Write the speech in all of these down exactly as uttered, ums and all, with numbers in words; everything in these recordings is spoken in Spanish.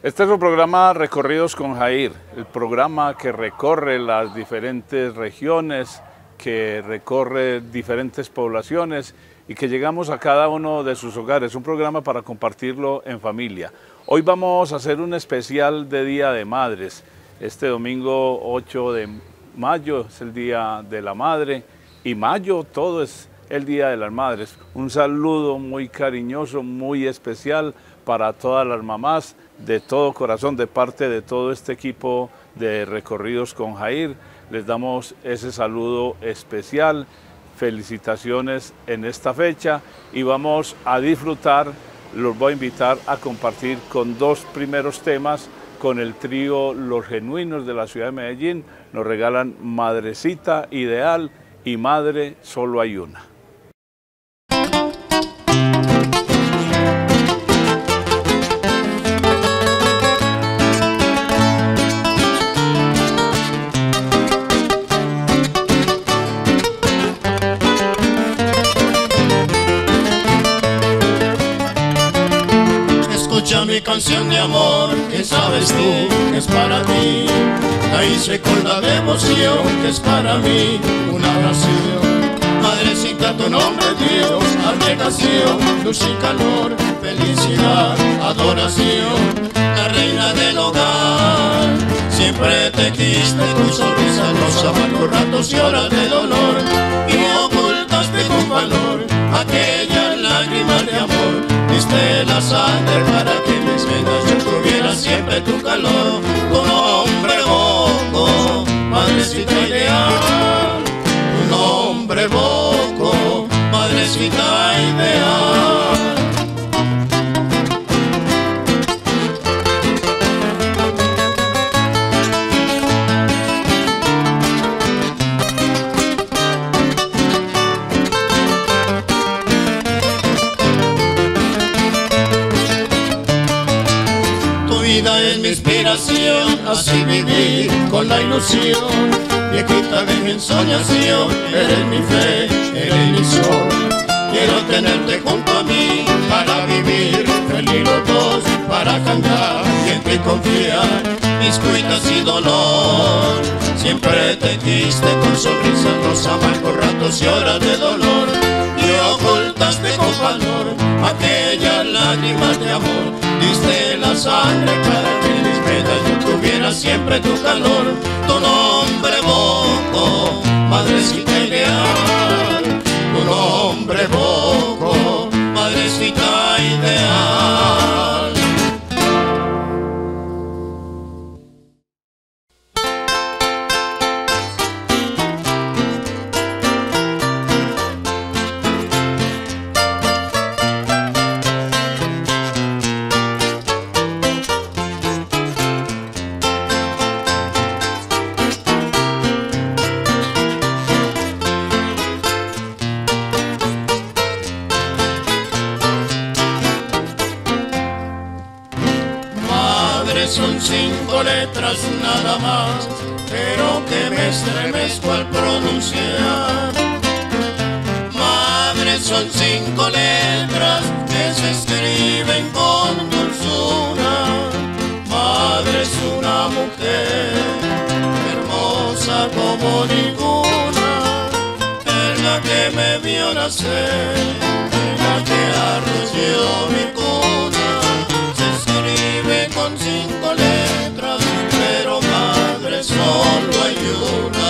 Este es el programa Recorridos con Jair, el programa que recorre las diferentes regiones, que recorre diferentes poblaciones y que llegamos a cada uno de sus hogares. Un programa para compartirlo en familia. Hoy vamos a hacer un especial de Día de Madres. Este domingo ocho de mayo es el Día de la Madre y mayo todo es el Día de las Madres. Un saludo muy cariñoso, muy especial para todas las mamás, de todo corazón, de parte de todo este equipo de Recorridos con Jair. Les damos ese saludo especial, felicitaciones en esta fecha y vamos a disfrutar, los voy a invitar a compartir con dos primeros temas con el trío Los Genuinos de la ciudad de Medellín. Nos regalan Madrecita Ideal y Madre Solo Hay Una. Escucha mi canción de amor, que sabes tú que es para ti. La hice con la devoción que es para mí una oración. Madrecita, tu nombre Dios, abnegación, luz y calor, felicidad, adoración. La reina del hogar, siempre te quiste, tu sonrisa los amargos ratos y horas de dolor. Y ocultaste con valor aquellas lágrimas de amor. Diste la sangre para que mis venas yo tuviera siempre tu calor. Tu nombre evoco, madrecita ideal. Tu nombre evoco, madrecita ideal. Es mi inspiración, así vivir con la ilusión. Viejita de mi ensoñación, eres mi fe, eres mi sol. Quiero tenerte junto a mí para vivir feliz los dos, para cantar y en ti confiar mis cuitas y dolor. Siempre te quiste con sonrisas los amargos ratos y horas de dolor. Y ocultaste con valor aquellas lágrimas de amor. Diste la sangre para que mis venas yo tuviera siempre tu calor. Tu nombre evoco, madrecita ideal. Tu nombre evoco, madrecita ideal. Son cinco letras nada más, pero que me estremezco al pronunciar. Madre son cinco letras que se escriben con dulzura. Madre es una mujer hermosa como ninguna. Es la que me vio nacer, es la que arrolló mi cuna. Escribe con cinco letras, pero madre solo hay una.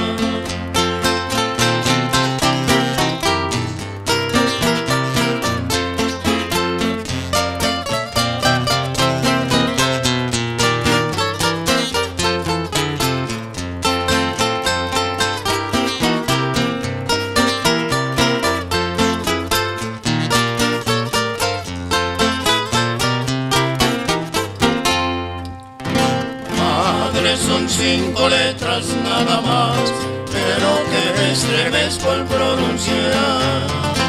Son cinco letras nada más, pero que me estremezco al pronunciar.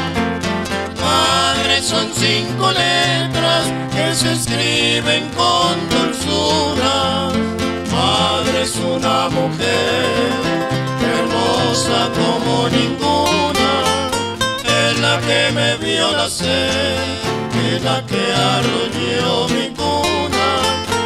Madre son cinco letras que se escriben con dulzura. Madre es una mujer hermosa como ninguna. Es la que me vio nacer, es la que arrolló mi cuna.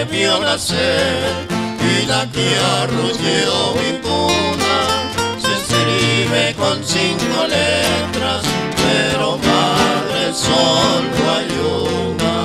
vio nacer y la que arrulló mi cuna se escribe con cinco letras, pero madre solo hay una.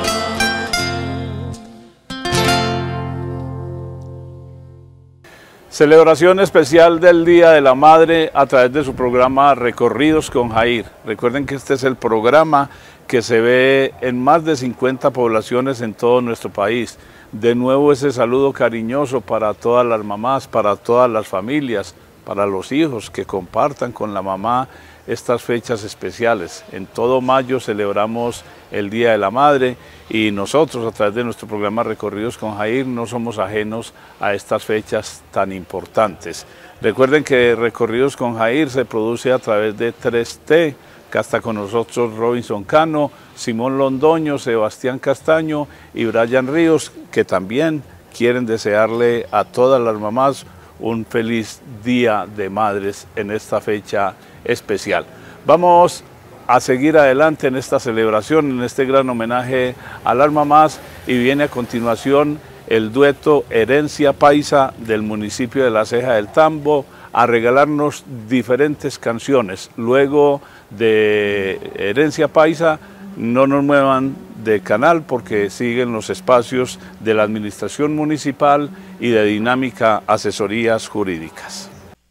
Celebración especial del Día de la Madre a través de su programa Recorridos con Jair. Recuerden que este es el programa que se ve en más de cincuenta poblaciones en todo nuestro país. De nuevo ese saludo cariñoso para todas las mamás, para todas las familias, para los hijos que compartan con la mamá estas fechas especiales. En todo mayo celebramos el Día de la Madre y nosotros a través de nuestro programa Recorridos con Jair no somos ajenos a estas fechas tan importantes. Recuerden que Recorridos con Jair se produce a través de tres T, que está con nosotros Robinson Cano, Simón Londoño, Sebastián Castaño y Brian Ríos, que también quieren desearle a todas las mamás un feliz Día de Madres en esta fecha especial. Vamos a seguir adelante en esta celebración, en este gran homenaje a las mamás, y viene a continuación el dueto Herencia Paisa del municipio de La Ceja del Tambo a regalarnos diferentes canciones. Luego de Herencia Paisa, no nos muevan de canal porque siguen los espacios de la Administración Municipal y de Dinámica Asesorías Jurídicas.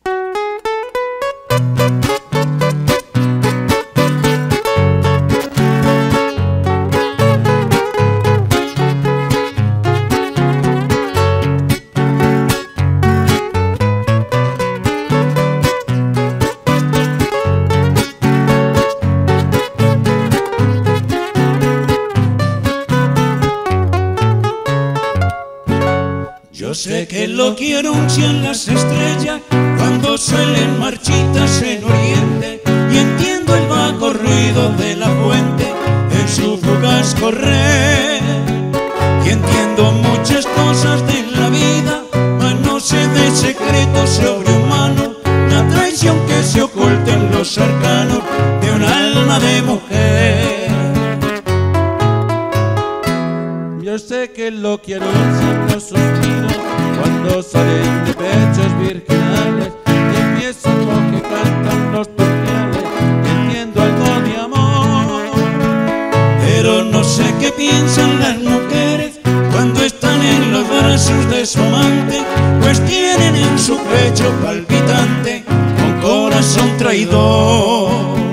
Yo sé que lo quiero en las estrellas cuando suelen marchitas en oriente, y entiendo el va corrido de la fuente en su fugaz correr, y entiendo muchas cosas de la vida, mas no sé de secretos sobrehumanos, la traición que se oculta en los arcanos de un alma de mujer. Yo sé que lo quiero en los suspiros cuando salen de pechos virginales y empiezo lo que cantan los turbiales, entiendo algo de amor, pero no sé qué piensan las mujeres cuando están en los brazos de su amante, pues tienen en su pecho palpitante un corazón traidor.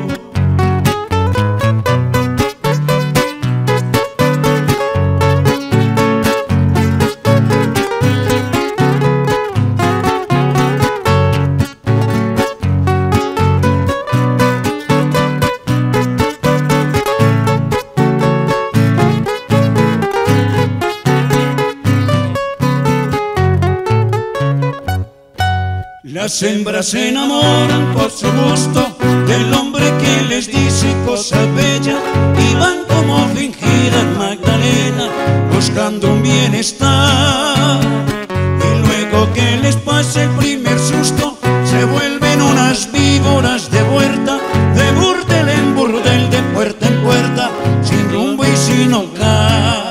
Las hembras se enamoran por su gusto del hombre que les dice cosas bellas y van como fingidas Magdalena buscando un bienestar, y luego que les pase el primer susto se vuelven unas víboras de huerta, de burdel en burdel, de puerta en puerta, sin rumbo y sin hogar.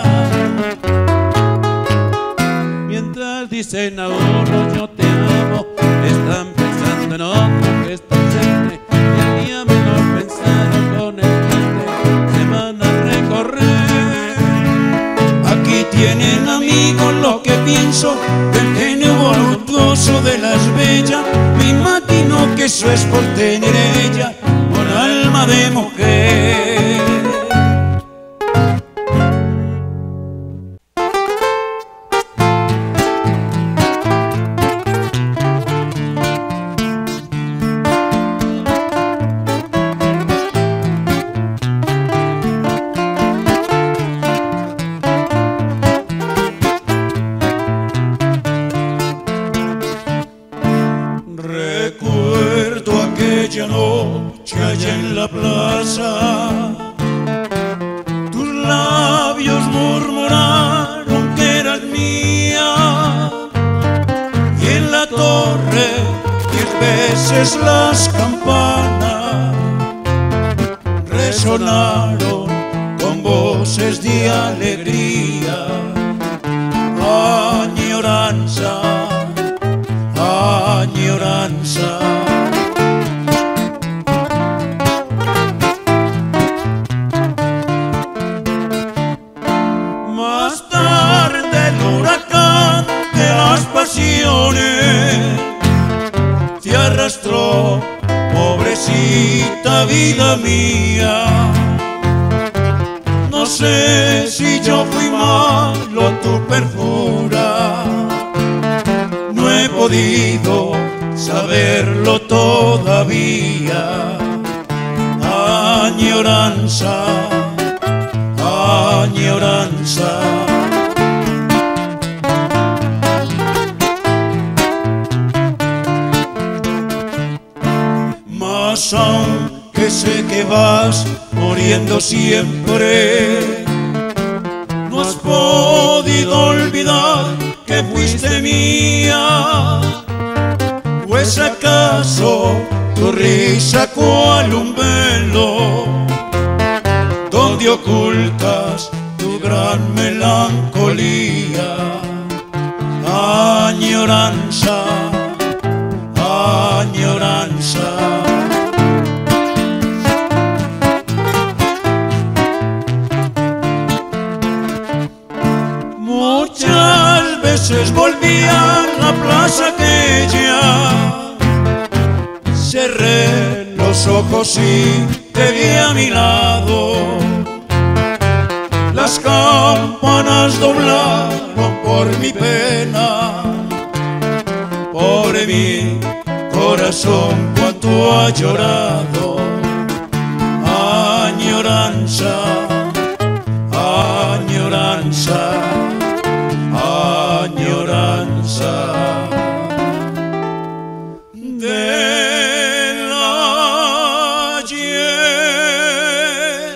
Mientras dicen a uno yo te amo, están pensando en otro que está ausente, y el día menor pensado con el frente se van a recorrer. Aquí tienen amigos lo que pienso del genio voluptuoso de las bellas, me imagino que eso es por tener ella un alma de mujer. Noche allá en la plaza, tus labios murmuraron que eras mía, y en la torre diez veces las campanas resonaron con voces de alegría. añoranza, añoranza. Más tarde el huracán de las pasiones te arrastró, pobrecita vida mía. No sé si yo fui malo tu perjura, no he podido saberlo todavía. Añoranza, añoranza. Mas aunque sé que vas muriendo siempre, no has podido olvidar que fuiste mía. ¿O es acaso tu risa cual un velo donde ocultas tu gran melancolía? Añoranza, añoranza. Muchas veces volví a la plaza aquella, cerré los ojos y te vi a mi lado. Las campanas doblaron por mi pena, pobre mi corazón cuánto ha llorado. Añoranza, añoranza, añoranza del ayer.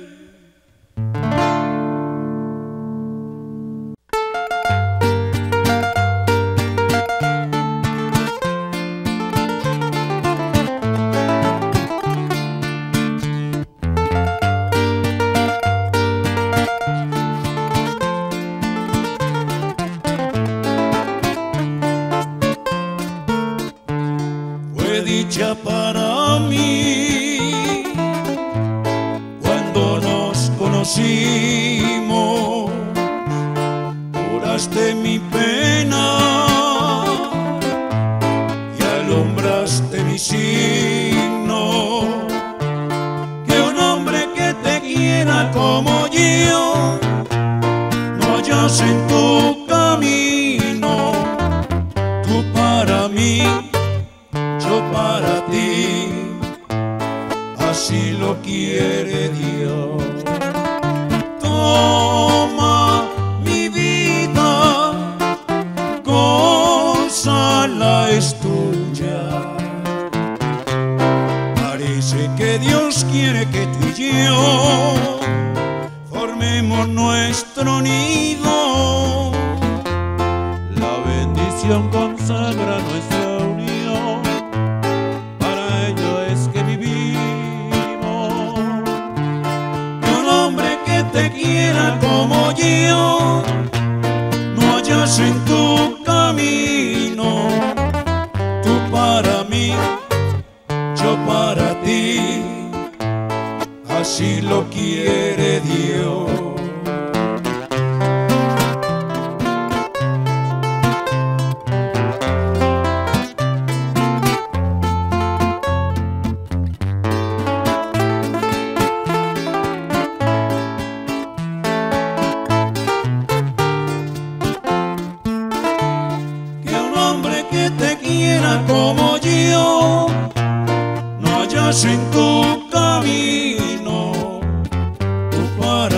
Dicha para mí cuando nos conocimos, curaste mi pena y alumbraste mi signo. Que un hombre que te quiera como yo no hallas en tu camino. Tú para mí, yo para ti, así lo quiere Dios. Toma mi vida, gózala, es tuya. Parece que Dios quiere que tú y yo formemos nuestro nido. La bendición consagra nuestra unión, para ello es que vivimos. Que un hombre que te quiera como yo no hallas en tu camino. Tú para mí, yo para ti, así lo quiere Dios. Que te quiera como yo no hallas en tu camino. Tú para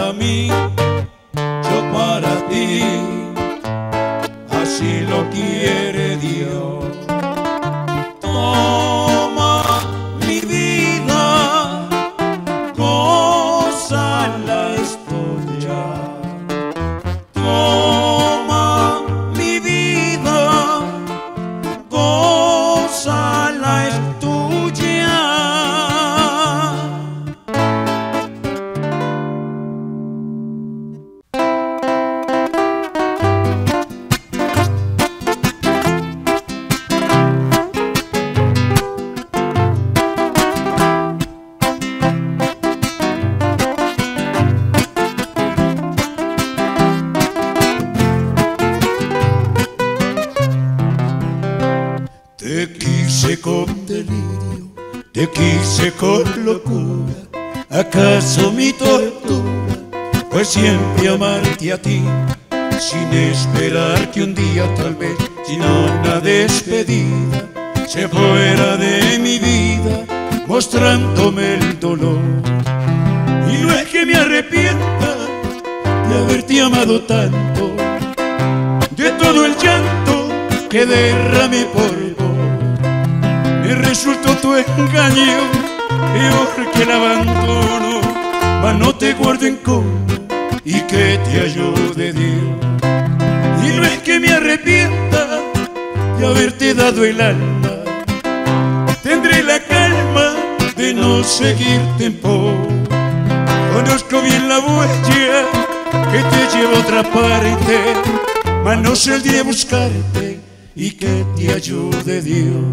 Te quise con locura, ¿acaso mi tortura fue siempre amarte a ti? Sin esperar que un día tal vez, sin una despedida, se fuera de mi vida, mostrándome el dolor. Y no es que me arrepienta de haberte amado tanto, de todo el llanto que derramé por vos. Me resultó tu engaño, peor que el abandono, mas no te guardo en coro y que te ayude Dios. Y no es que me arrepienta de haberte dado el alma, tendré la calma de no seguirte en pos. Conozco bien la huella que te lleva a otra parte, mas no sé el día buscarte y que te ayude Dios.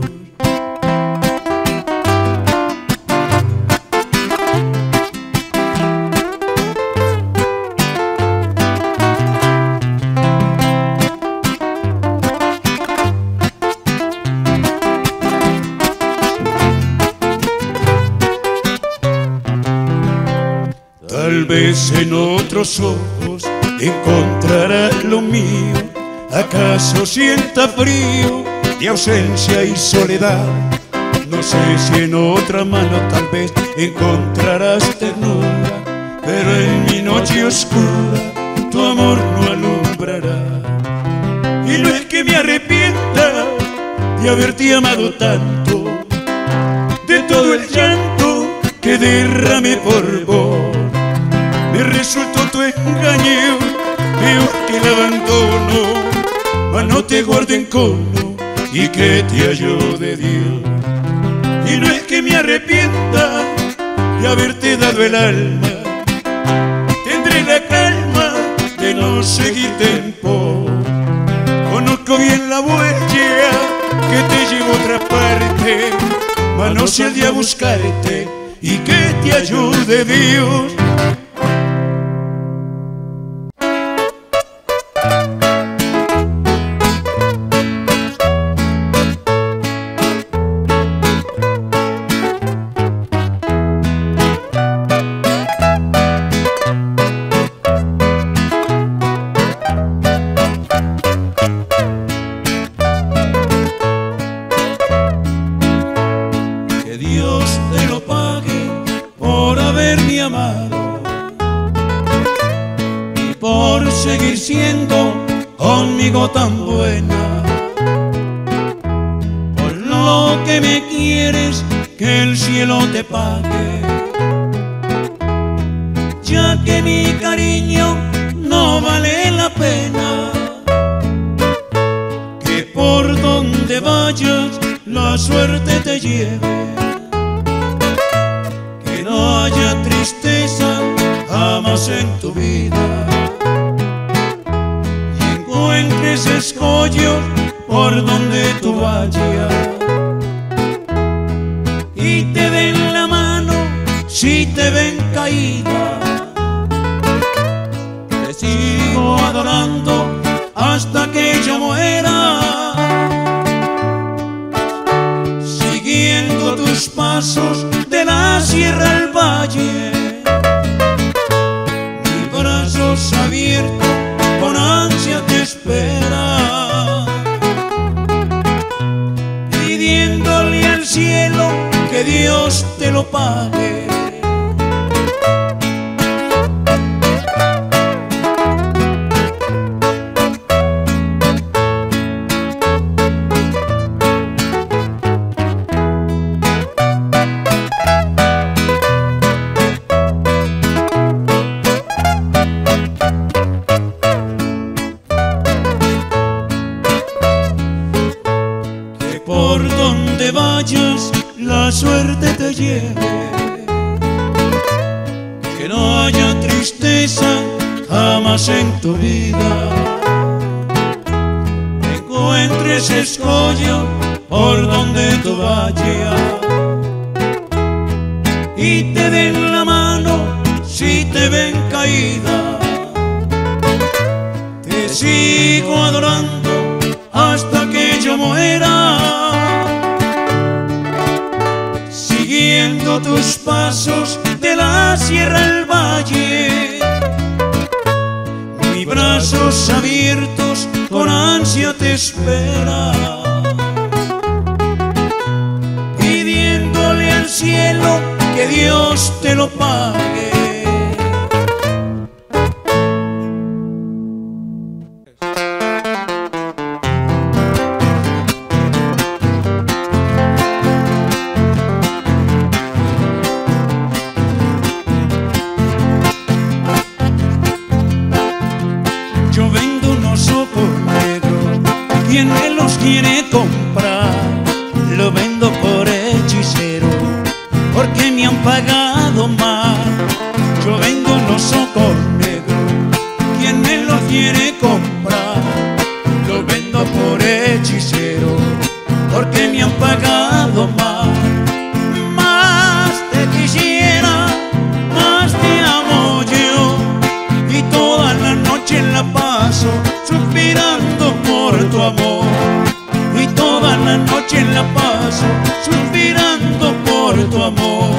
Tal vez en otros ojos encontrarás lo mío, acaso sienta frío de ausencia y soledad. No sé si en otra mano tal vez encontrarás ternura, pero en mi noche oscura tu amor no alumbrará. Y no es que me arrepienta de haberte amado tanto, de todo el llanto que derramé por vos. Me resultó tu engaño, peor que el abandono, mas no te guardo en cono y que te ayude Dios. Y no es que me arrepienta de haberte dado el alma, tendré la calma de no seguirte en pos. Conozco bien la huella que te llevo a otra parte, mas no sé el día buscarte y que te ayude Dios. Seguir siendo conmigo tan buena, por lo que me quieres, que el cielo te pague, ya que mi cariño no vale la pena. Que por donde vayas la suerte te lleve, que no haya tristeza jamás en tu vida, encuentres escollos por donde tú vayas y te den la mano si te ven caída. Te sigo adorando hasta que yo muera, siguiendo tus pasos de la sierra al valle, mis brazos abiertos con ansia te espera, pidiéndole al cielo que Dios te lo pague. Por donde vayas la suerte te lleve, que no haya tristeza jamás en tu vida, encuentres escollo por donde tú vayas y te den la mano si te ven caída. Te sigo adorando hasta que yo muera, siguiendo tus pasos de la sierra al valle. Mis brazos abiertos con ansia te esperan, pidiéndole al cielo que Dios te lo pague. Yo vendo unos ojos negros, ¿quién me los quiere comprar? Lo vendo por hechicero, porque me han pagado mal. Yo vendo unos ojos negros, ¿quién me los quiere comprar? Lo vendo por hechicero, porque me han pagado mal. Más te quisiera, más te amo yo, y toda la noche la paso suspirando por tu amor. Y toda la noche la paso suspirando por tu amor.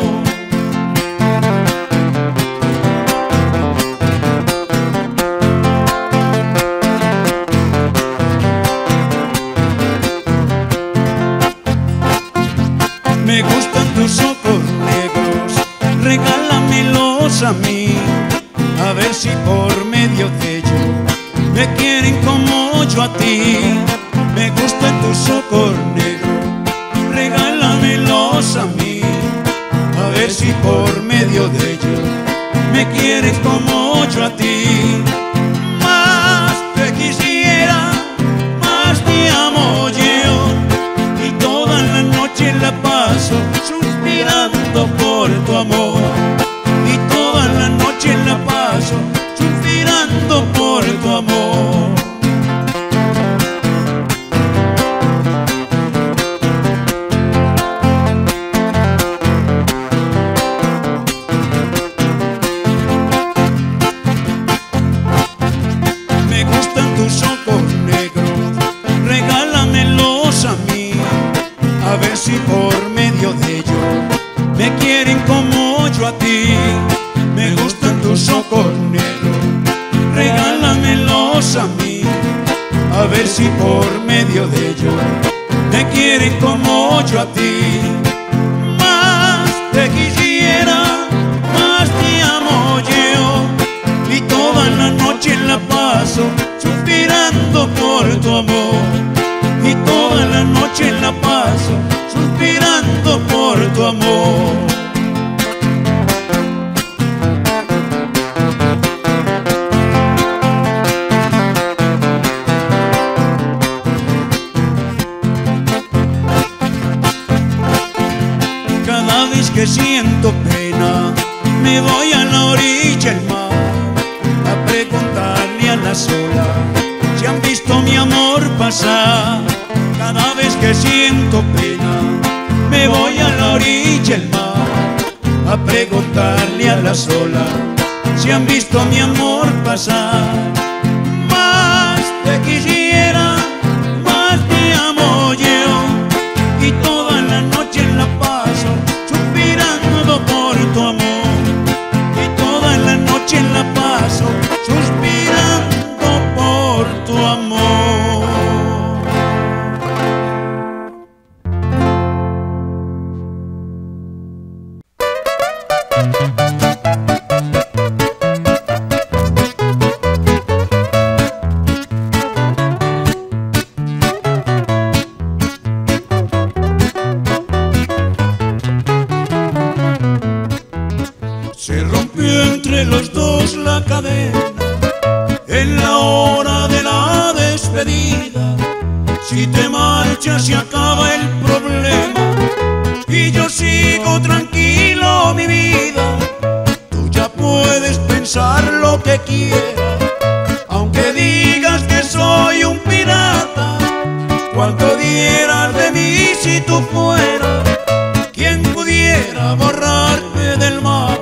Me gustan tus ojos negros, regálamelos a mí, a ver si por medio de ellos me quieren como yo a ti. Me gustan tus ojos negros, regálamelos a mí, a ver si por medio de ellos me quieren como yo a ti. Más te quisiera, más te amo yo, y toda la noche la paso suspirando por tu amor. Y toda la noche la paso suspirando por tu amor. Me gustan tus ojos negros, regálamelos a mí, a ver si por medio de ellos me quieren como yo a ti. Me gustan tus ojos negros, regálamelos a mí, a ver si por medio de ellos me quieren como yo a ti. Más te quisiera, más te amo yo, y toda la noche la paso suspirando por tu amor. Y toda la noche la paso suspirando por tu amor. Cada vez que siento pena me voy a la orilla del mar a preguntarle a las olas si han visto mi amor pasar. Cada vez que siento pena me voy a la orilla del mar a preguntarle a las olas si han visto mi amor pasar. Más te quisiera, más te amo yo, y toda la noche la paso suspirando por tu amor. Y toda la noche la paso suspirando por tu amor. Se rompió entre los dos la cadena en la hora de la despedida. Si te marchas se acaba el problema y yo sigo tranquilo mi vida. Tú ya puedes pensar lo que quieras, aunque digas que soy un pirata. Cuánto dieras de mí si tú fueras quien pudiera borrarme del mapa.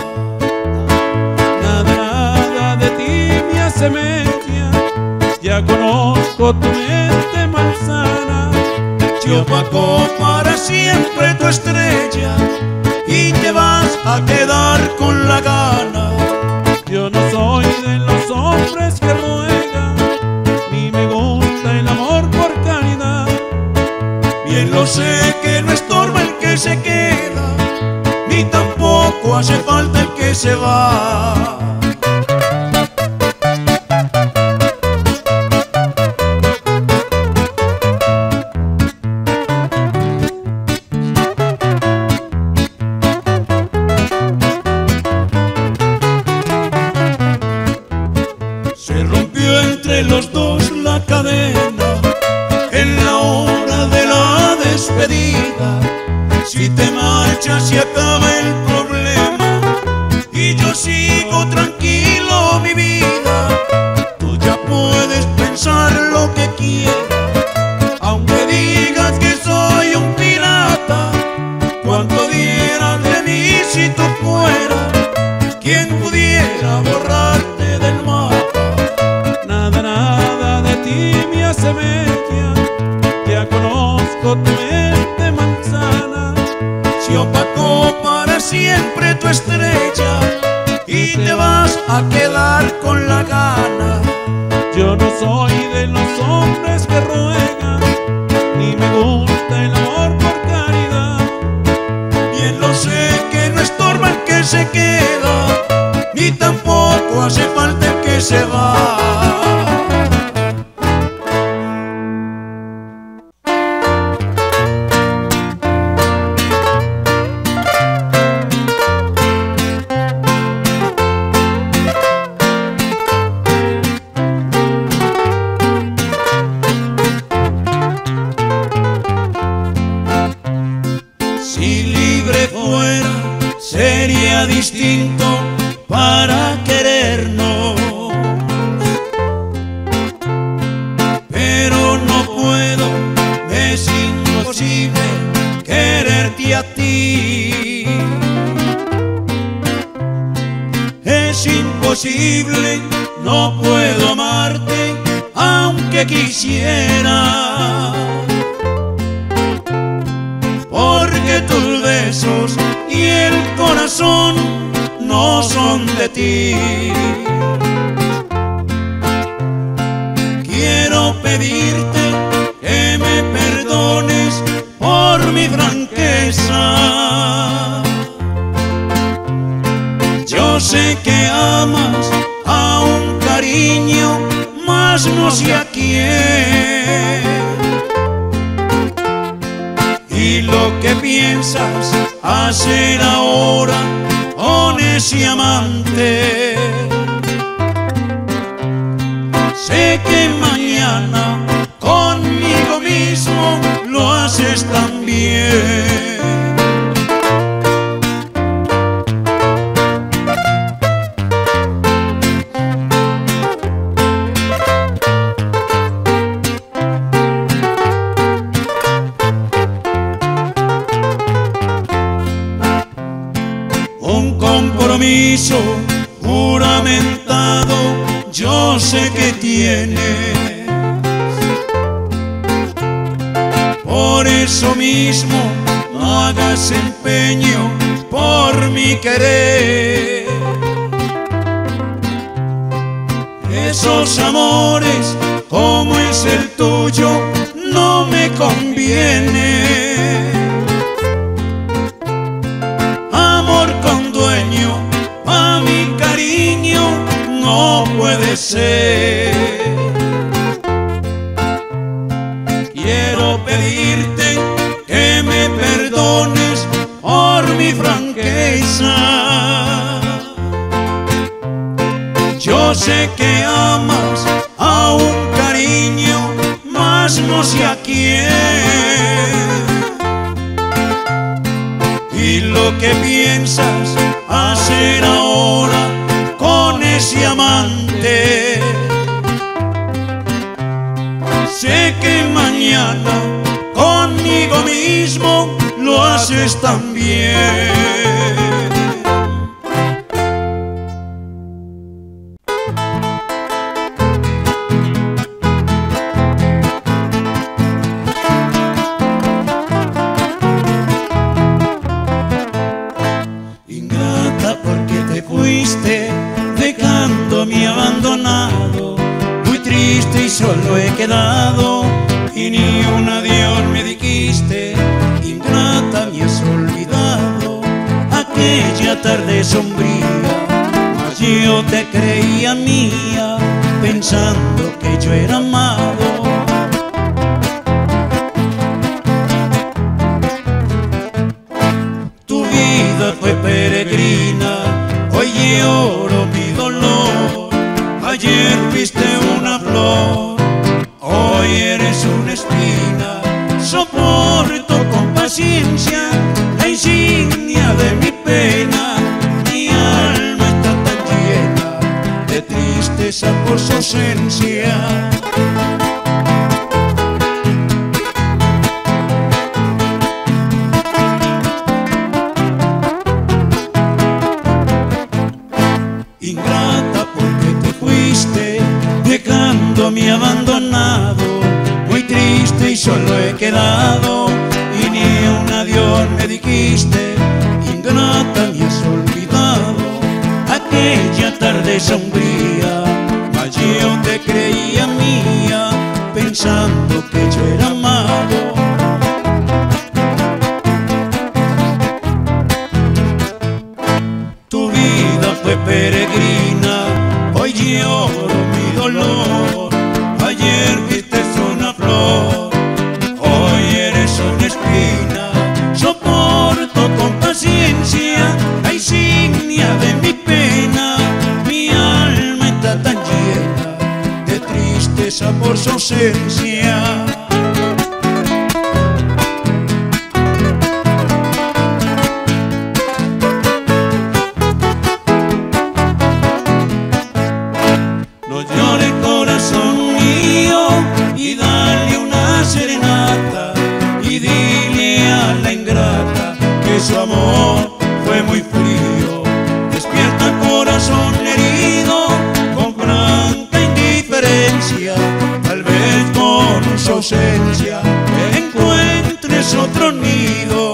Semilla, ya conozco tu mente malsana. Yo opaco para siempre tu estrella y te vas a quedar con la gana. Yo no soy de los hombres que ruegan, ni me gusta el amor por caridad. Bien lo sé que no estorba el que se queda, ni tampoco hace falta el que se va. Se rompió entre los dos la cadena en la hora de la despedida. Si te marchas se acaba el problema y yo sigo tranquilo mi vida. Tú ya puedes pensar lo que quieras, aunque digas que soy un pirata. Cuánto dieras de mí si tú fueras quien pudiera borrarte del mapa. Nada, nada de ti me asemeja, ya conozco tu mente manzana. Se opacó para siempre tu estrella y te vas a quedar con la gana. Yo no soy de los hombres que ruegan, ni me gusta el amor por caridad. Bien lo sé que no estorba el que se queda, ni tampoco hace falta el que se va. Si libre fuera, sería distinto para querernos, pero no puedo, es imposible quererte a ti. Es imposible, no puedo amarte aunque quisiera, porque tus besos y el corazón no son de ti. Quiero pedirte que me perdones por mi franqueza. Yo sé que amas a un cariño, mas no sé a quién. Y lo que piensas hacer ahora con ese amante, sé que mañana conmigo mismo lo haces también. Un compromiso juramentado yo sé que tienes, por eso mismo no hagas empeño por mi querer. Esos amores como es el tuyo no me convienen. Amor con dueño, pa' mi cariño no puede ser. Quiero pedirte que me perdones por mi franqueza. Yo sé que amas a un cariño, mas no sé a quién. Y lo que piensas hacer ahora con ese amante, sé que mañana conmigo mismo lo haces también. abandonado, muy triste y solo he quedado, y ni un adiós me dijiste, ingrata me has olvidado, aquella tarde sombría, mas yo te creía mía, pensando que yo era amado. Tu vida fue peregrina, hoy lloro mi dolor, ayer fuiste una flor, hoy eres una espina, soporto con paciencia la insignia de mi pena, mi alma está tan llena de tristeza por su ausencia. Ingrata porque te fuiste, dejándome abandonado, muy triste y solo he quedado, y ni un adiós me dijiste, ingrata me has olvidado, aquella tarde sombría, mas yo te creía mía, pensando que yo era amado. Tu vida fue peregrina, hoy lloro mi dolor, ayer fuiste una flor, hoy eres una espina, soporto con paciencia la insignia de mi pena, mi alma está tan llena de tristeza por su ausencia. No llores corazón mío y dale una serenata y dile a la ingrata que su amor fue muy frío. Despierta corazón herido con franca indiferencia, tal vez con su ausencia encuentres otro nido.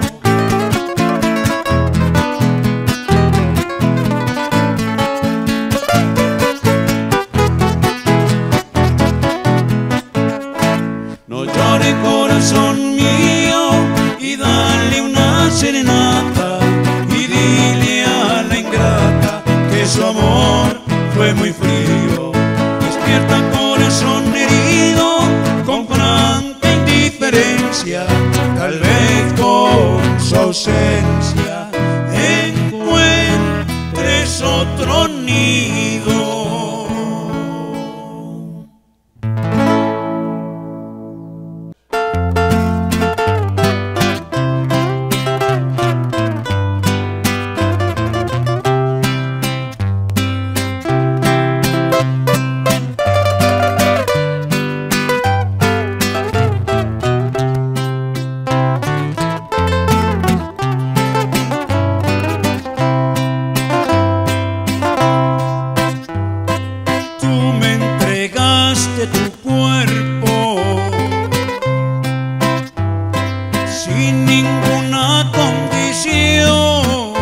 No llores corazón mío y dale una serenata y dile a la ingrata que su amor fue muy frío. Despierta corazón herido con franca indiferencia, tal vez con su ausencia encuentres otro nido. Tu cuerpo sin ninguna condición,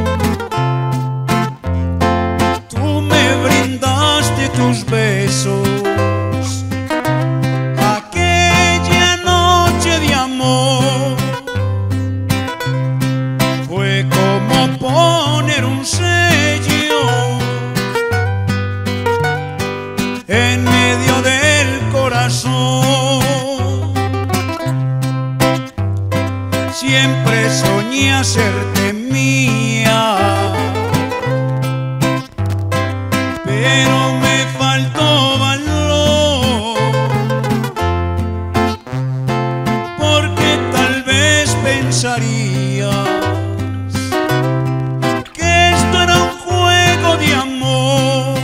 tú me brindaste tus besos aquella noche de amor, fue como poner un sello en medio del corazón. Siempre soñé hacerte mía, pero me faltó valor, porque tal vez pensarías que esto era un juego de amor.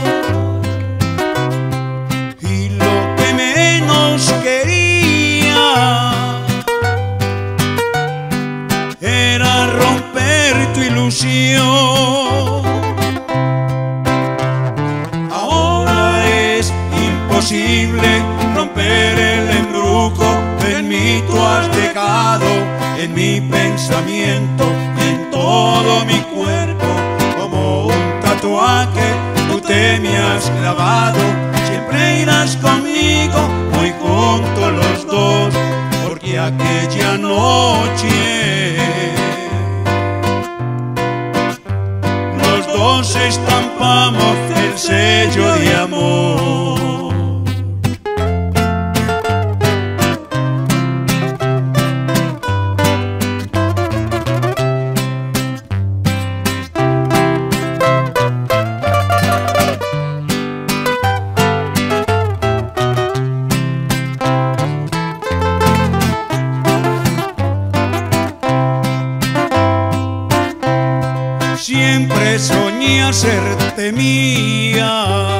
Era romper tu ilusión. Ahora es imposible romper el embrujo. En mí tú has dejado, en mi pensamiento, en todo mi cuerpo, como un tatuaje. Tú te te me has clavado. Siempre irás conmigo, muy juntos los dos, porque aquella noche los dos estampamos el sello de amor. Siempre soñé hacerte mía,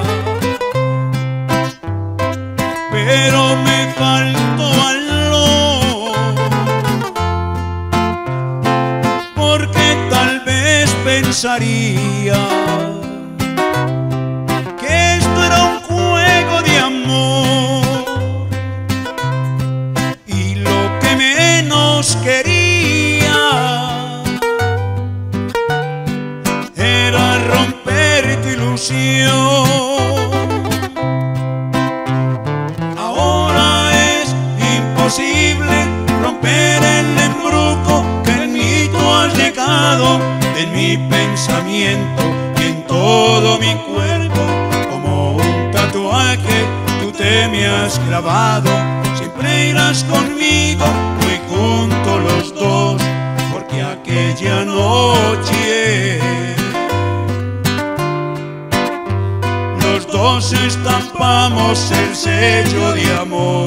pero me faltó valor, porque tal vez pensaría que esto era un juego de amor, y lo que menos quería era romper tu ilusión. Ahora es imposible romper el embrujo que en mí tú has dejado, en mi pensamiento y en todo mi cuerpo. Como un tatuaje tú te me has clavado. Siempre irás conmigo, muy juntos los dos, porque aquella noche los dos estampamos el sello de amor.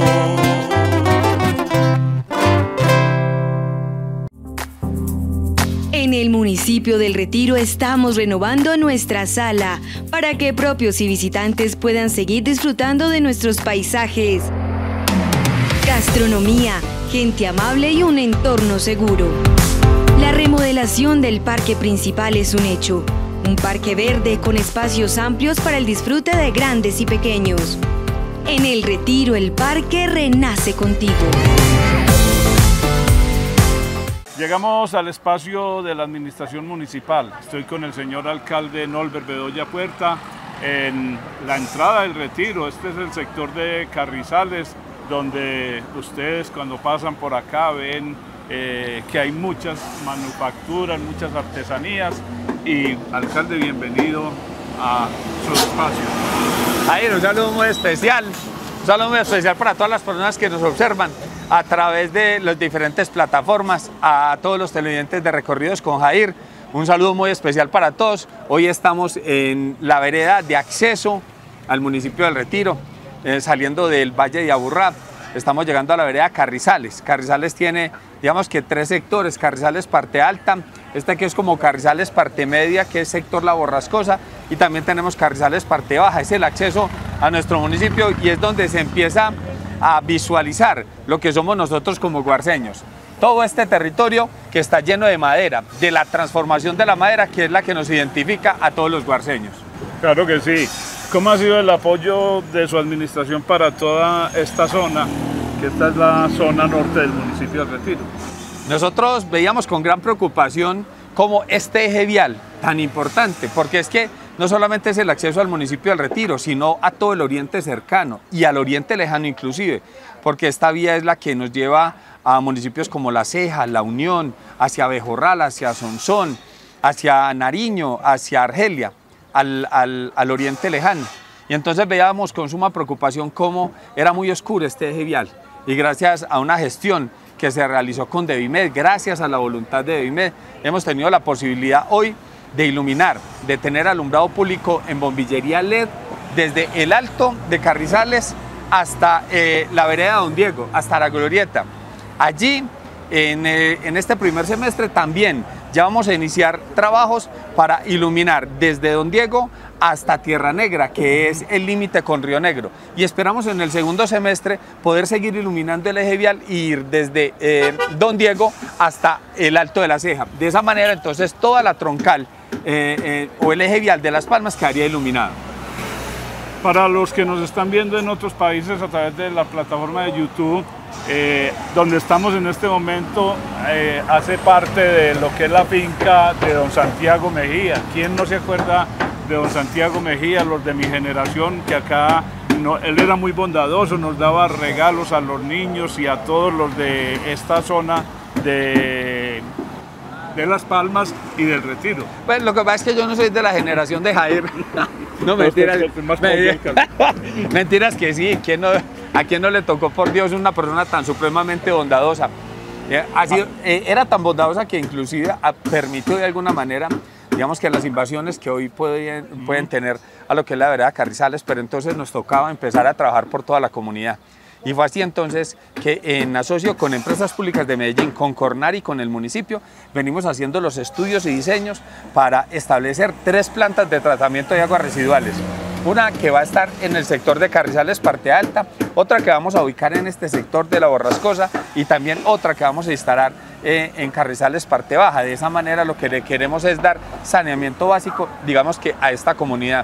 En el municipio del Retiro estamos renovando nuestra sala para que propios y visitantes puedan seguir disfrutando de nuestros paisajes, gastronomía, gente amable y un entorno seguro. La remodelación del parque principal es un hecho. Un parque verde con espacios amplios para el disfrute de grandes y pequeños. En el Retiro, el parque renace contigo. Llegamos al espacio de la administración municipal. Estoy con el señor alcalde Nolbert Bedoya Puerta en la entrada del Retiro. Este es el sector de Carrizales, donde ustedes cuando pasan por acá ven eh, que hay muchas manufacturas, muchas artesanías. Y alcalde, bienvenido a su espacio. Jair, un saludo muy especial, un saludo muy especial para todas las personas que nos observan a través de las diferentes plataformas, a todos los televidentes de Recorridos con Jair, un saludo muy especial para todos. Hoy estamos en la vereda de acceso al municipio del Retiro, eh, saliendo del Valle de Aburrá. Estamos llegando a la vereda Carrizales. Carrizales tiene, digamos que tres sectores: Carrizales parte alta, este que es como Carrizales parte media, que es sector La Borrascosa, y también tenemos Carrizales parte baja. Es el acceso a nuestro municipio y es donde se empieza a visualizar lo que somos nosotros como guarceños. Todo este territorio que está lleno de madera, de la transformación de la madera, que es la que nos identifica a todos los guarceños. Claro que sí. ¿Cómo ha sido el apoyo de su administración para toda esta zona, que esta es la zona norte del municipio del Retiro? Nosotros veíamos con gran preocupación cómo este eje vial tan importante, porque es que no solamente es el acceso al municipio del Retiro, sino a todo el oriente cercano y al oriente lejano inclusive, porque esta vía es la que nos lleva a municipios como La Ceja, La Unión, hacia Bejorral, hacia Sonsón, hacia Nariño, hacia Argelia, al, al, al oriente lejano. Y entonces veíamos con suma preocupación cómo era muy oscuro este eje vial, y gracias a una gestión que se realizó con Devimed, gracias a la voluntad de Devimed, hemos tenido la posibilidad hoy de iluminar, de tener alumbrado público en bombillería L E D desde el alto de Carrizales hasta eh, la vereda Don Diego, hasta la glorieta. Allí, en, eh, en este primer semestre también ya vamos a iniciar trabajos para iluminar desde Don Diego hasta Tierra Negra, que es el límite con Río Negro, y esperamos en el segundo semestre poder seguir iluminando el eje vial e ir desde eh, Don Diego hasta el Alto de la Ceja. De esa manera entonces toda la troncal eh, eh, o el eje vial de Las Palmas quedaría iluminado. Para los que nos están viendo en otros países a través de la plataforma de YouTube, eh, donde estamos en este momento, eh, hace parte de lo que es la finca de don Santiago Mejía. ¿Quién no se acuerda de don Santiago Mejía, los de mi generación, que acá no, él era muy bondadoso, nos daba regalos a los niños y a todos los de esta zona de, de Las Palmas y del Retiro. Pues lo que pasa es que yo no soy de la generación de Jair. No, mentiras. Mentiras que sí, ¿quién no, a quién no le tocó, por Dios, una persona tan supremamente bondadosa? Eh, ha sido, eh, era tan bondadosa que inclusive ha, permitió de alguna manera, digamos, que las invasiones que hoy pueden, pueden tener a lo que es la vereda Carrizales, pero entonces nos tocaba empezar a trabajar por toda la comunidad. Y fue así entonces que en asocio con Empresas Públicas de Medellín, con Cornar y con el municipio, venimos haciendo los estudios y diseños para establecer tres plantas de tratamiento de aguas residuales. Una que va a estar en el sector de Carrizales parte alta, otra que vamos a ubicar en este sector de la Borrascosa y también otra que vamos a instalar eh, en Carrizales parte baja. De esa manera lo que le queremos es dar saneamiento básico, digamos que a esta comunidad.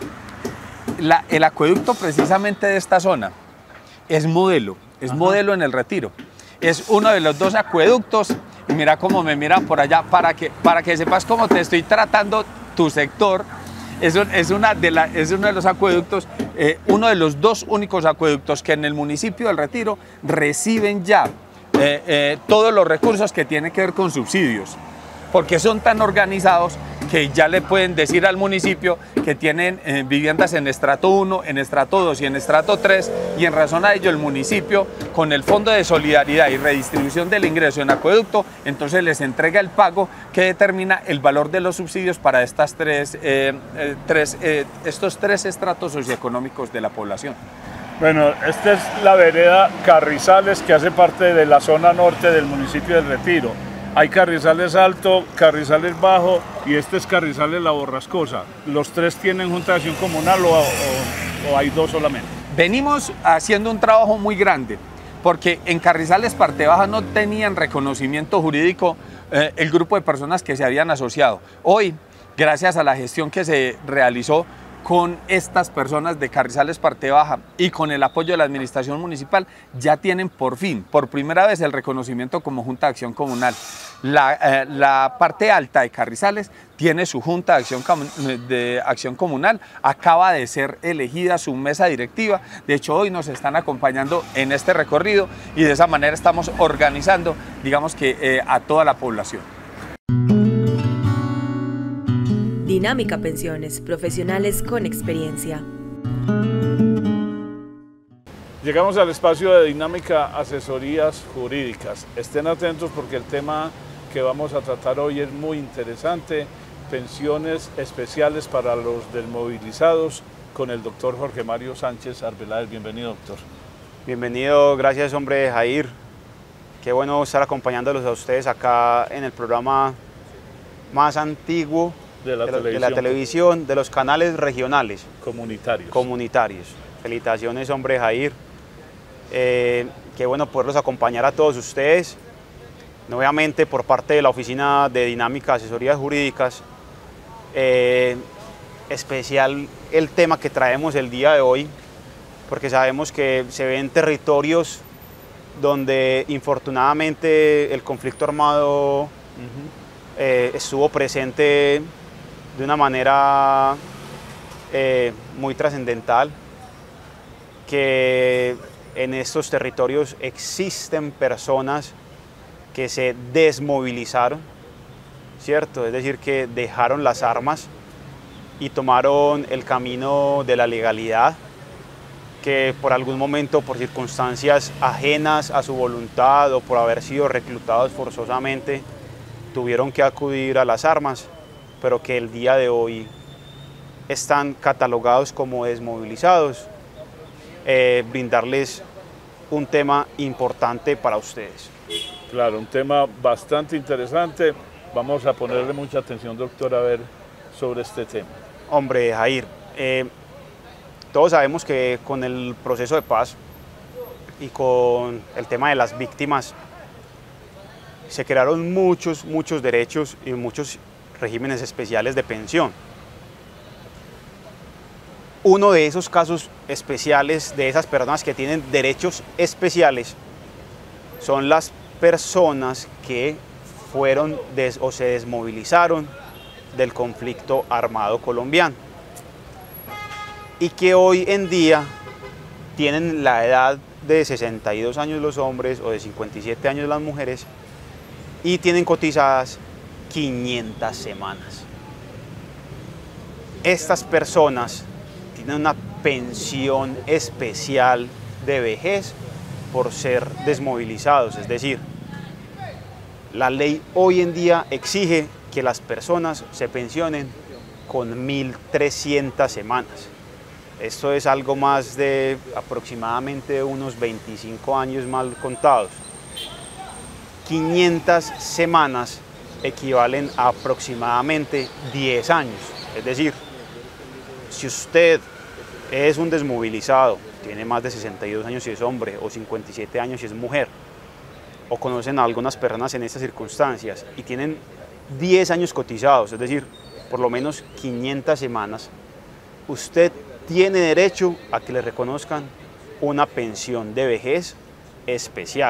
La, el acueducto precisamente de esta zona es modelo, es Ajá. modelo en el Retiro. Es uno de los dos acueductos, y mira cómo me miran por allá, para que, para que sepas cómo te estoy tratando tu sector. Es, un, es, una de la, es uno de los acueductos, eh, uno de los dos únicos acueductos que en el municipio del Retiro reciben ya eh, eh, todos los recursos que tienen que ver con subsidios, porque son tan organizados que ya le pueden decir al municipio que tienen eh, viviendas en estrato uno, en estrato dos y en estrato tres, y en razón a ello el municipio, con el Fondo de Solidaridad y Redistribución del Ingreso en Acueducto, entonces les entrega el pago que determina el valor de los subsidios para estas tres, eh, eh, tres, eh, estos tres estratos socioeconómicos de la población. Bueno, esta es la vereda Carrizales, que hace parte de la zona norte del municipio del Retiro. Hay Carrizales Alto, Carrizales Bajo y este es Carrizales La Borrascosa. ¿Los tres tienen junta de acción comunal o, o, o hay dos solamente? Venimos haciendo un trabajo muy grande porque en Carrizales parte baja no tenían reconocimiento jurídico eh, el grupo de personas que se habían asociado. Hoy, gracias a la gestión que se realizó con estas personas de Carrizales parte baja y con el apoyo de la administración municipal, ya tienen por fin, por primera vez, el reconocimiento como Junta de Acción Comunal. La, eh, la parte alta de Carrizales tiene su Junta de Acción, de Acción Comunal, acaba de ser elegida su mesa directiva. De hecho, hoy nos están acompañando en este recorrido y de esa manera estamos organizando, digamos que eh, a toda la población. Dinámica Pensiones, profesionales con experiencia. Llegamos al espacio de Dinámica Asesorías Jurídicas. Estén atentos porque el tema que vamos a tratar hoy es muy interesante. Pensiones especiales para los desmovilizados con el doctor Jorge Mario Sánchez Arbeláez. Bienvenido, doctor. Bienvenido, gracias, hombre, Jair. Qué bueno estar acompañándolos a ustedes acá en el programa más antiguo De la, de, de la televisión, de los canales regionales. Comunitarios. Comunitarios. Felicitaciones, hombre, Jair. Eh, qué bueno poderlos acompañar a todos ustedes. Nuevamente por parte de la Oficina de Dinámica Asesorías Jurídicas. Eh, especial el tema que traemos el día de hoy, porque sabemos que se ven territorios donde infortunadamente el conflicto armado uh-huh. eh, estuvo presente de una manera eh, muy trascendental, que en estos territorios existen personas que se desmovilizaron, ¿cierto? Es decir, que dejaron las armas y tomaron el camino de la legalidad, que por algún momento, por circunstancias ajenas a su voluntad o por haber sido reclutados forzosamente, tuvieron que acudir a las armas, pero que el día de hoy están catalogados como desmovilizados, eh, brindarles un tema importante para ustedes. Claro, un tema bastante interesante. Vamos a ponerle mucha atención, doctor, a ver sobre este tema. Hombre, Jair, eh, todos sabemos que con el proceso de paz y con el tema de las víctimas se crearon muchos, muchos derechos y muchos regímenes especiales de pensión. Uno de esos casos especiales, de esas personas que tienen derechos especiales, son las personas que fueron des, o se desmovilizaron del conflicto armado colombiano. y que hoy en día tienen la edad de sesenta y dos años los hombres o de cincuenta y siete años las mujeres y tienen cotizadas quinientas semanas. Estas personas tienen una pensión especial de vejez por ser desmovilizados, es decir, la ley hoy en día exige que las personas se pensionen con mil trescientas semanas. Esto es algo más de aproximadamente unos veinticinco años mal contados. quinientas semanas equivalen a aproximadamente diez años. Es decir, si usted es un desmovilizado, tiene más de sesenta y dos años si es hombre o cincuenta y siete años si es mujer, o conocen a algunas personas en estas circunstancias y tienen diez años cotizados, es decir, por lo menos quinientas semanas, usted tiene derecho a que le reconozcan una pensión de vejez especial.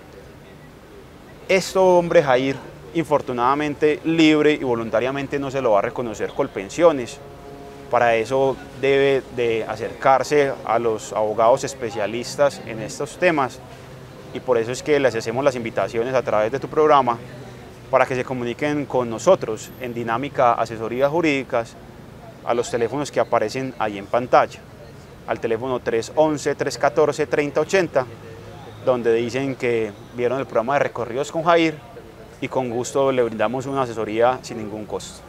Esto, hombre Jair, infortunadamente, libre y voluntariamente no se lo va a reconocer Colpensiones. Para eso debe de acercarse a los abogados especialistas en estos temas y por eso es que les hacemos las invitaciones a través de tu programa para que se comuniquen con nosotros en Dinámica Asesorías Jurídicas a los teléfonos que aparecen ahí en pantalla, al teléfono tres once, tres catorce, treinta ochenta, donde dicen que vieron el programa de Recorridos con Jair y con gusto le brindamos una asesoría sin ningún costo.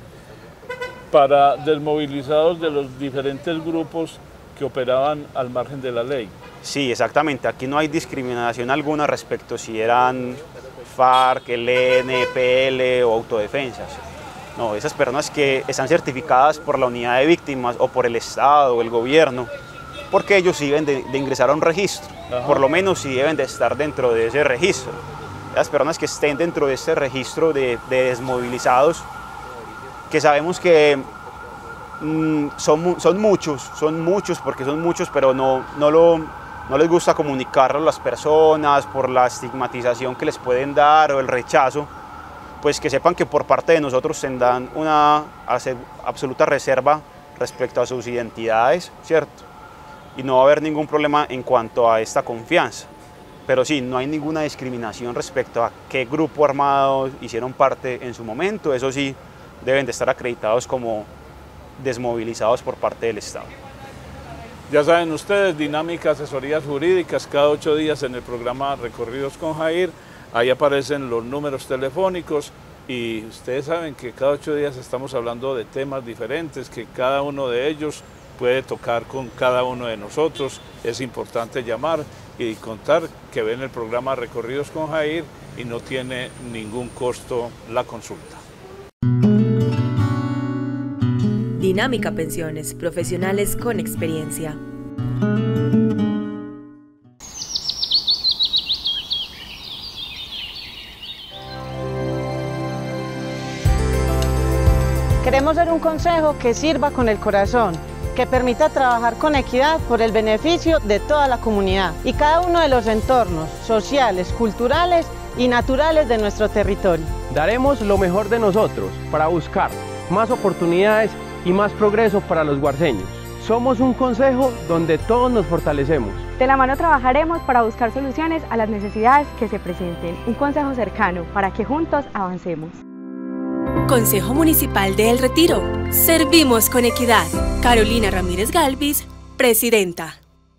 Para desmovilizados de los diferentes grupos que operaban al margen de la ley. Sí, exactamente. Aquí no hay discriminación alguna respecto si eran FARC, E L N, P L o autodefensas. No, esas personas que están certificadas por la unidad de víctimas o por el Estado o el gobierno, porque ellos sí deben de, de ingresar a un registro. Ajá. Por lo menos sí deben de estar dentro de ese registro. Las personas que estén dentro de este registro de, de desmovilizados, que sabemos que mmm, son, son muchos, son muchos porque son muchos, pero no, no, lo, no les gusta comunicarlo a las personas por la estigmatización que les pueden dar o el rechazo, pues que sepan que por parte de nosotros tendrán una absoluta reserva respecto a sus identidades, ¿cierto? Y no va a haber ningún problema en cuanto a esta confianza. Pero sí, no hay ninguna discriminación respecto a qué grupo armado hicieron parte en su momento, eso sí, deben de estar acreditados como desmovilizados por parte del Estado. Ya saben ustedes, Dinámica Asesorías Jurídicas, cada ocho días en el programa Recorridos con Jair, ahí aparecen los números telefónicos y ustedes saben que cada ocho días estamos hablando de temas diferentes, que cada uno de ellos puede tocar con cada uno de nosotros. Es importante llamar y contar que ven el programa Recorridos con Jair y no tiene ningún costo la consulta. Dinámica Pensiones, profesionales con experiencia. Queremos ser un consejo que sirva con el corazón, que permita trabajar con equidad por el beneficio de toda la comunidad y cada uno de los entornos sociales, culturales y naturales de nuestro territorio. Daremos lo mejor de nosotros para buscar más oportunidades y más progreso para los guarceños. Somos un consejo donde todos nos fortalecemos. De la mano trabajaremos para buscar soluciones a las necesidades que se presenten. Un consejo cercano para que juntos avancemos. Consejo Municipal de El Retiro. Servimos con equidad. Carolina Ramírez Galvis, presidenta.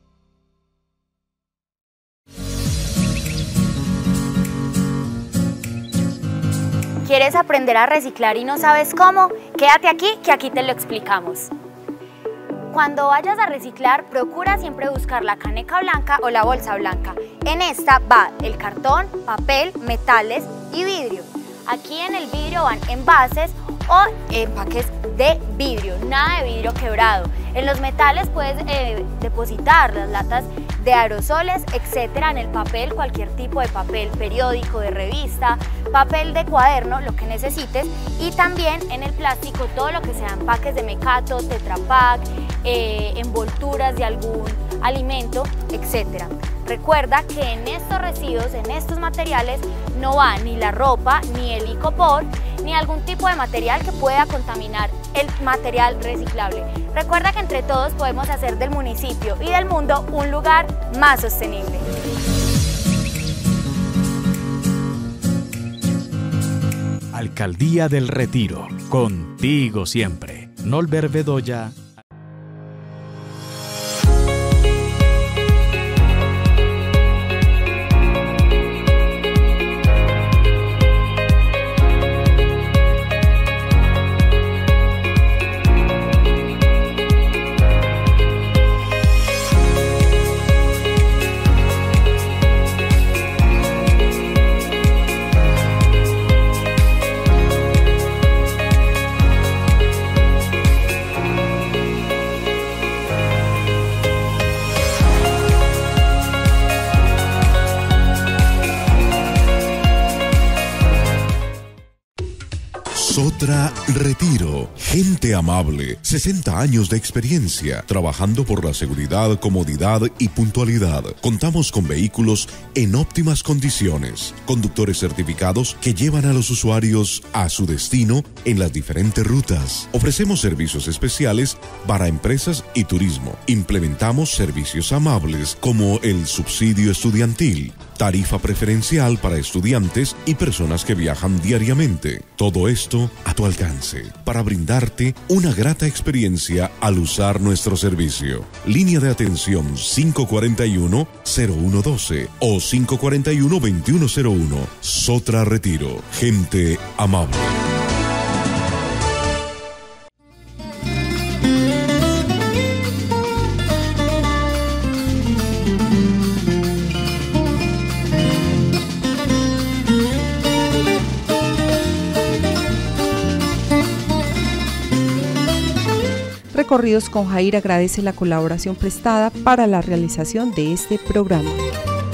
¿Quieres aprender a reciclar y no sabes cómo? Quédate aquí, que aquí te lo explicamos. Cuando vayas a reciclar, procura siempre buscar la caneca blanca o la bolsa blanca. En esta va el cartón, papel, metales y vidrio. Aquí en el vidrio van envases o empaques de vidrio, nada de vidrio quebrado. En los metales puedes eh, depositar las latas de aerosoles, etcétera. En el papel, cualquier tipo de papel, periódico, de revista, papel de cuaderno, lo que necesites. Y también en el plástico, todo lo que sean empaques de mecato, Tetra Pak, eh, envolturas de algún alimento, etcétera. Recuerda que en estos residuos, en estos materiales, no va ni la ropa ni el icopor ni algún tipo de material que pueda contaminar el material reciclable. Recuerda que entre todos podemos hacer del municipio y del mundo un lugar más sostenible. Alcaldía del Retiro, contigo siempre. Nolber Bedoya. Sotra Retiro, gente amable, sesenta años de experiencia, trabajando por la seguridad, comodidad y puntualidad. Contamos con vehículos en óptimas condiciones, conductores certificados que llevan a los usuarios a su destino en las diferentes rutas. Ofrecemos servicios especiales para empresas y turismo. Implementamos servicios amables como el subsidio estudiantil, tarifa preferencial para estudiantes y personas que viajan diariamente. Todo esto a tu alcance para brindarte una grata experiencia al usar nuestro servicio. Línea de atención cinco cuatro uno, cero uno uno dos o cinco cuatro uno, dos uno cero uno. Sotra Retiro, gente amable. Recorridos con Jair agradece la colaboración prestada para la realización de este programa.